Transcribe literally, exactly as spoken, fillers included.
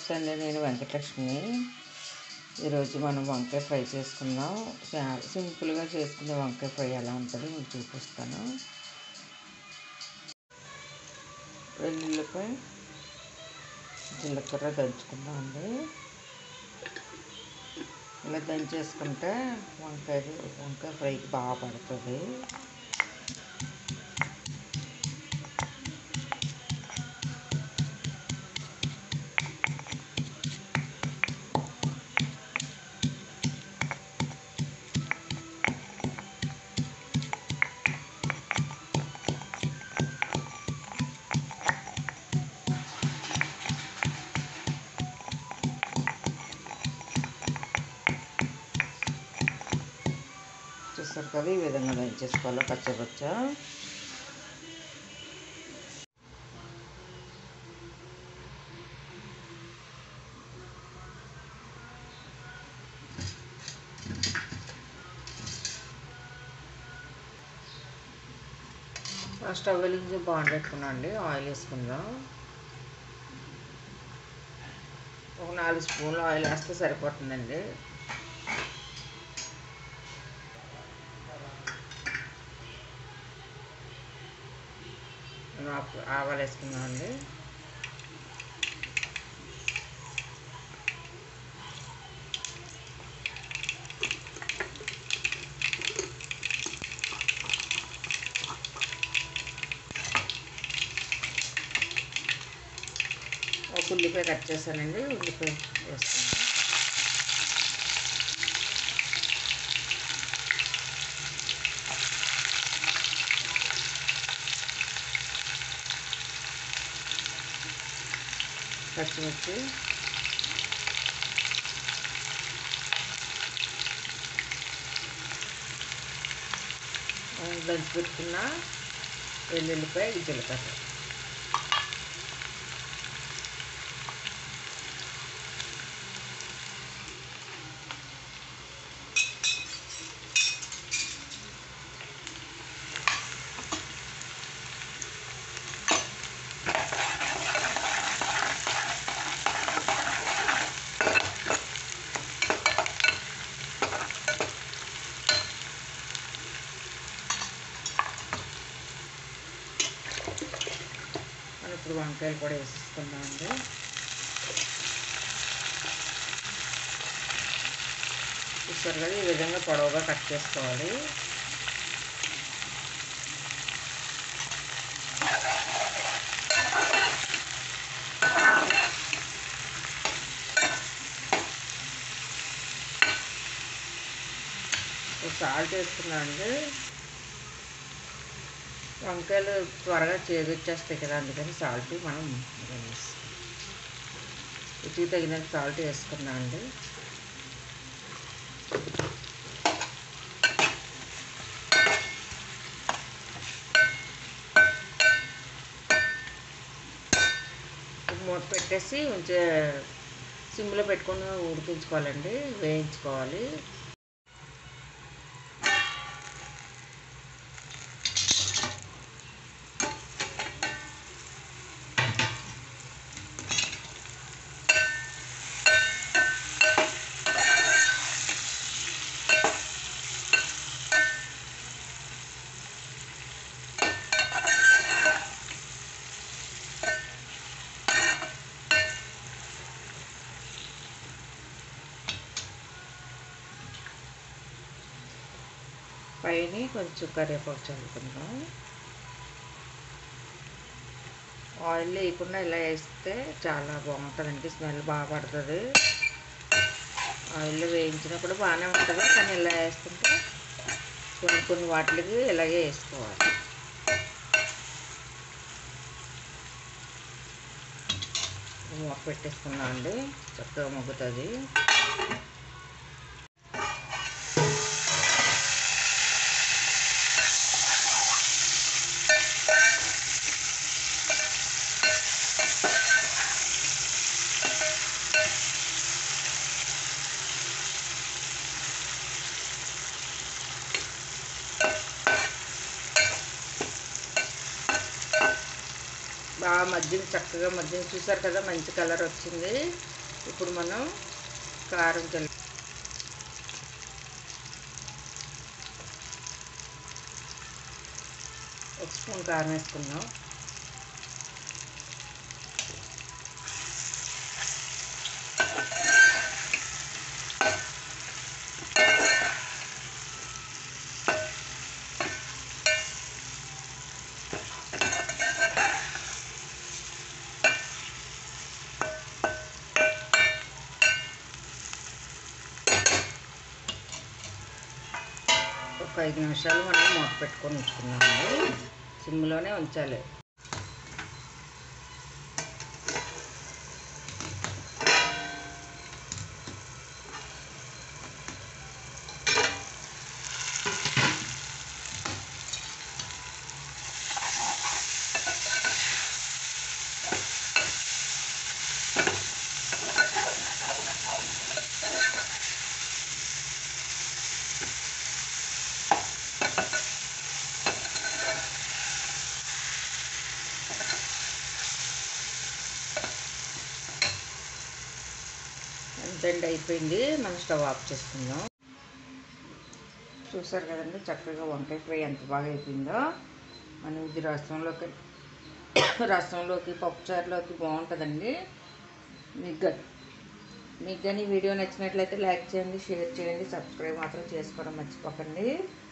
నమస్తే అండి, నేను వెంకటలక్ష్మి. ఈరోజు మనం వంకాయ ఫ్రై చేసుకుందాం. చాలా సింపుల్గా చేసుకునే వంకాయ ఫ్రై ఎలా ఉంటుందో మీకు చూపిస్తాను. వెల్లుల్లిపై జీలకర్ర దంచుకుందాం అండి. ఇలా దంచేసుకుంటే వంకాయ వంకాయ ఫ్రైకి బాగా పడుతుంది. చూస్తారు కదా, ఈ విధంగా దంచేసుకోవాలి పచ్చపచ్చ. స్టవ్ వెలిగించి బాండ్ పెట్టుకున్నాం అండి. ఆయిల్ వేసుకుందాం. ఒక నాలుగు స్పూన్లు ఆయిల్ వేస్తే సరిపోతుందండి. ఆవాలు వేసుకుందాం అండి. ఒక ఉల్లిపాయ కట్ చేశానండి. ఉల్లిపాయ వేసుకుందాం. పచ్చిమిర్చి, దంచి పెట్టుకున్న వెల్లుల్లిపాయ, జీలకర్ర, ఇప్పుడు వంకాయలు కూడా వేసేసుకుందాం అండి. చూస్తారు కదా, ఈ విధంగా పొడవుగా కట్ చేసుకోవాలి. సాల్ట్ వేసుకున్నాం అండి. వంకాయలు త్వరగా చేదు వచ్చేస్తాయి కదా, అందుకని సాల్ట్ మనం రుచికి తగినంత సాల్ట్ వేసుకున్నాం అండి. మూత పెట్టేసి ఉంచే సిమ్లో పెట్టుకొని ఉడికించుకోవాలండి, వేయించుకోవాలి. పైన కొంచెం కరివేపాకు చల్లుకుందాం. ఆయిల్ వేయకుండా ఇలా వేస్తే చాలా బాగుంటుందండి, స్మెల్ బాగా పడుతుంది. ఆయిల్లో వేయించినప్పుడు బాగానే ఉంటుంది, కానీ ఇలా వేస్తుంటే కొన్ని కొన్ని వాటికి ఇలాగే వేసుకోవాలి. మూత పెట్టేసుకున్నాం అండి, చక్కగా మగ్గుతుంది. బాగా మధ్యన చక్కగా మధ్యన చూసారు కదా, మంచి కలర్ వచ్చింది. ఇప్పుడు మనం కారం చల్లి ఒక స్పూన్ కారం వేసుకున్నాం. ఒక ఐదు నిమిషాలు మనం మూత పెట్టుకొని ఉంచుకున్నాము. సిమ్లోనే ఉంచాలి. అంతండి, అయిపోయింది. మనం స్టవ్ ఆఫ్ చేసుకుందాం. చూసారు కదండి, చక్కగా వంకాయ ఫ్రై ఎంత బాగా అయిపోయిందో. మనం ఇది రసంలోకి రసంలోకి పప్పుచారులోకి బాగుంటుందండి. మీకు మీకు కానీ వీడియో నచ్చినట్లయితే లైక్ చేయండి, షేర్ చేయండి, సబ్స్క్రైబ్ మాత్రం చేసుకోవడం మర్చిపోకండి.